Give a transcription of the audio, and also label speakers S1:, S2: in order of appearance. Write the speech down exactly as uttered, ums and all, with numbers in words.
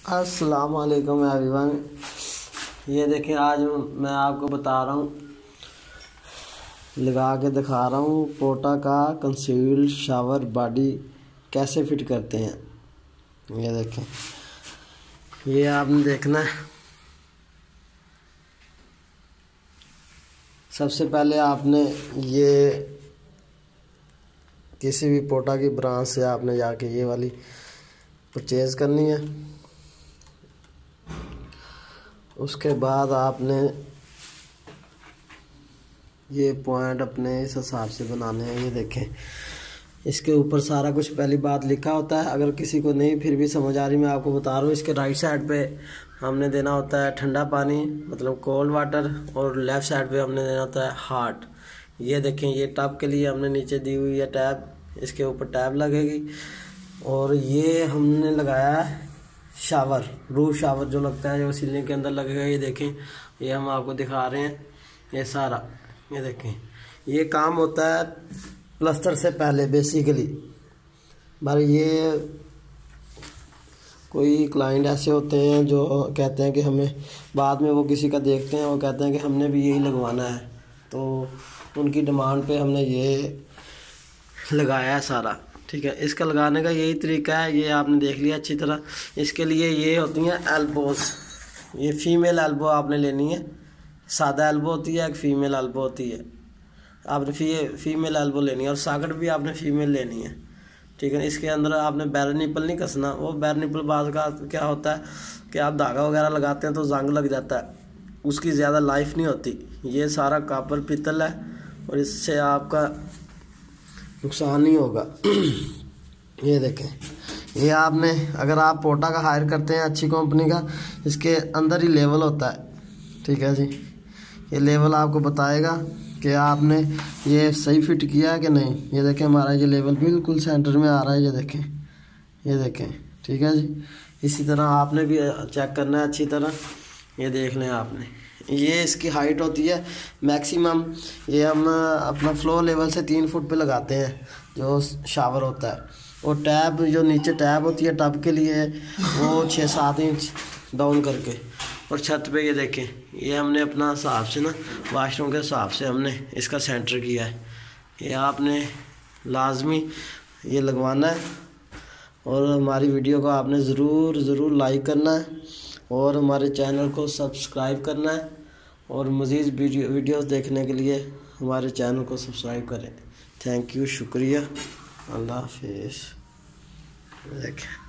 S1: अस्सलाम वालेकुम एवरीवन। ये देखिए, आज मैं आपको बता रहा हूँ, लगा के दिखा रहा हूँ पोटा का कंसील्ड शावर बॉडी कैसे फिट करते हैं। ये देखें, ये आपने देखना है। सबसे पहले आपने ये किसी भी पोटा की ब्रांच से आपने जाके ये वाली परचेज़ करनी है। उसके बाद आपने ये पॉइंट अपने इस हिसाब से बनाने हैं। ये देखें, इसके ऊपर सारा कुछ पहली बात लिखा होता है। अगर किसी को नहीं फिर भी समझ आ रही, मैं आपको बता रहा हूँ। इसके राइट साइड पे हमने देना होता है ठंडा पानी, मतलब कोल्ड वाटर, और लेफ़्ट साइड पे हमने देना होता है हॉट। ये देखें, ये टैब के लिए हमने नीचे दी हुई है टैब, इसके ऊपर टैब लगेगी। और ये हमने लगाया है शावर, रूफ शावर जो लगता है, जो सीलिंग के अंदर लगेगा। ये देखें, ये हम आपको दिखा रहे हैं। ये सारा, ये देखें, ये काम होता है प्लस्तर से पहले बेसिकली। पर ये कोई क्लाइंट ऐसे होते हैं जो कहते हैं कि हमें, बाद में वो किसी का देखते हैं, वो कहते हैं कि हमने भी यही लगवाना है, तो उनकी डिमांड पे हमने ये लगाया है सारा। ठीक है, इसका लगाने का यही तरीका है। ये आपने देख लिया अच्छी तरह। इसके लिए ये होती हैं एल्बोज। ये फीमेल एल्बो आपने लेनी है। सादा एल्बो होती है, एक फीमेल एल्बो होती है। आपने फी फीमेल एल्बो लेनी है, और साकट भी आपने फीमेल लेनी है। ठीक है, इसके अंदर आपने बैर निपल नहीं कसना। वो बैर निपल बाज का क्या होता है कि आप धागा वगैरह लगाते हैं तो जंग लग जाता है, उसकी ज़्यादा लाइफ नहीं होती। ये सारा कापर पीतल है, और इससे आपका नुकसान नहीं होगा। ये देखें, ये आपने, अगर आप पोटा का हायर करते हैं अच्छी कंपनी का, इसके अंदर ही लेवल होता है। ठीक है जी, ये लेवल आपको बताएगा कि आपने ये सही फिट किया है कि नहीं। ये देखें, हमारा ये लेवल बिल्कुल सेंटर में आ रहा है। ये देखें, ये देखें। ठीक है जी, इसी तरह आपने भी चेक करना है अच्छी तरह। ये देख लें आपने, ये इसकी हाइट होती है मैक्सिमम। ये हम अपना फ्लो लेवल से तीन फुट पे लगाते हैं जो शावर होता है। और टैब, जो नीचे टैब होती है टब के लिए, वो छः सात इंच डाउन करके। और छत पे ये देखें, ये हमने अपना हिसाब से ना, वाशरूम के हिसाब से हमने इसका सेंटर किया है। ये आपने लाजमी ये लगवाना है। और हमारी वीडियो को आपने ज़रूर ज़रूर लाइक करना है, और हमारे चैनल को सब्सक्राइब करना है। और मज़ीद वीडियो वीडियोस देखने के लिए हमारे चैनल को सब्सक्राइब करें। थैंक यू, शुक्रिया, अल्लाह हाफिज़। देखें।